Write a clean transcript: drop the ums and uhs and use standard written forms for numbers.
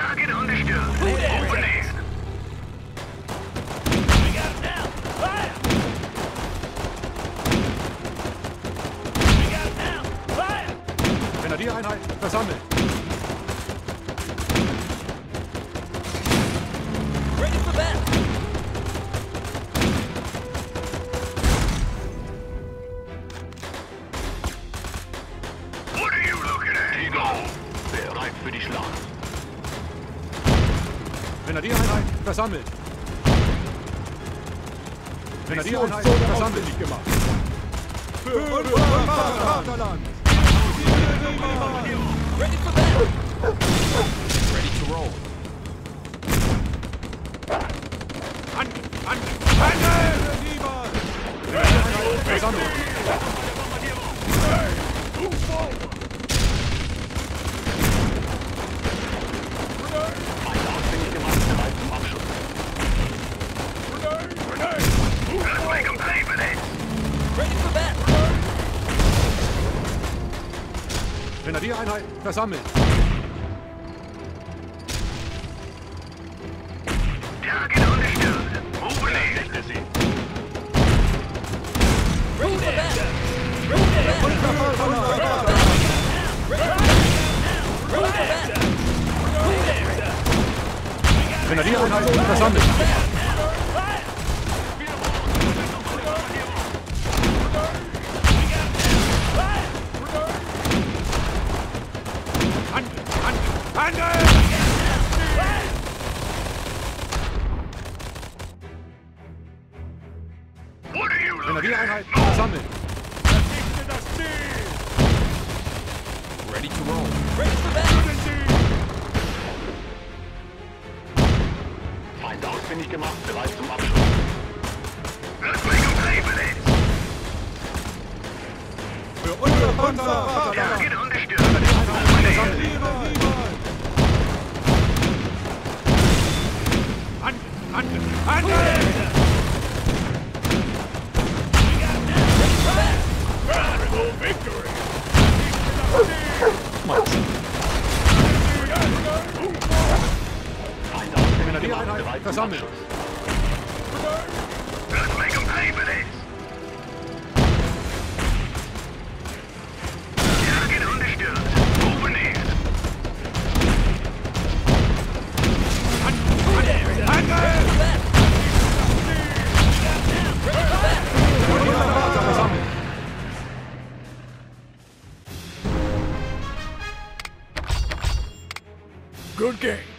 Target understood. Over there. We got him now. Fire! We got him now. Fire! Grenadiereinheit versammelt. Ready for battle. What are you looking at? Eagle. Bereit für die Schlacht. Grenadiereinheit versammelt. Grenadiereinheit versammelt. Gemacht. Für unser Vaterland. Ready for battle. Ready to roll. Grenadiereinheit versammelt. Feinde ausfindig gemacht, bereit zum Abschuss. Let's make them pay for this. Ready for battle. Grenadiereinheit versammelt. Target understood. Over there. Richte sie. Ready for battle. Ready for battle. Grenadiereinheit versammelt. What are you looking Grenadiereinheit at? versammelt. Ready to roll. Ready for battle. Feinde ausfindig gemacht, bereit zum Abschuss. Let's make them pay for this. Für unser Vaterland. Target understood. Grenadiereinheit versammelt. Radical victory. Feinde ausfindig gemacht, Grenadiereinheit bereit zum versammelt. Abschuss. Let's make them pay for this. Target understood. Over there. Good game.